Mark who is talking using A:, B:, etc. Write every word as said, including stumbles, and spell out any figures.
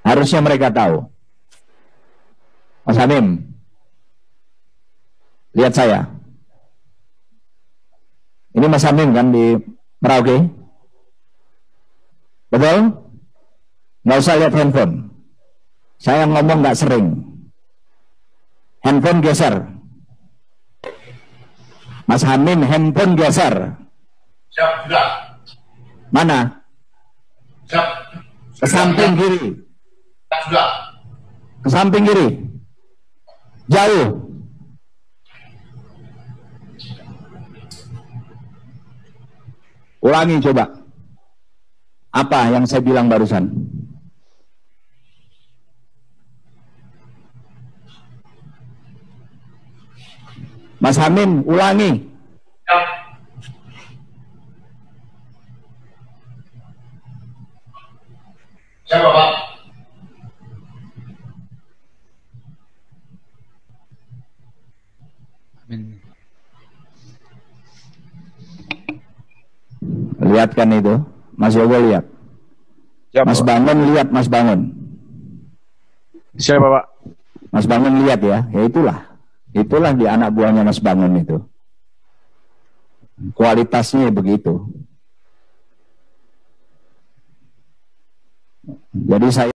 A: Harusnya mereka tahu. Mas Hamim, lihat saya. Ini Mas Hamim kan di Merauke? Betul? Nggak usah lihat handphone. Saya ngomong nggak sering. Handphone geser. Mas Hamim, handphone geser.
B: Siap, sudah.
A: Mana?
B: Siap.
A: Ke samping kiri.
B: Sudah.
A: Ke samping kiri. Jauh. Ulangi coba. Apa yang saya bilang barusan? Mas Hamim, ulangi.
B: Siap. Siap, Bapak.
C: Amin.
A: Lihat kan itu, Mas Yogo lihat.
C: Siap,
A: Mas
C: Bapak.
A: Bangun lihat, Mas Bangun.
C: Siap, Bapak.
A: Mas Bangun lihat ya, ya itulah. Itulah di anak buahnya Mas Bangun itu. Kualitasnya begitu. Jadi saya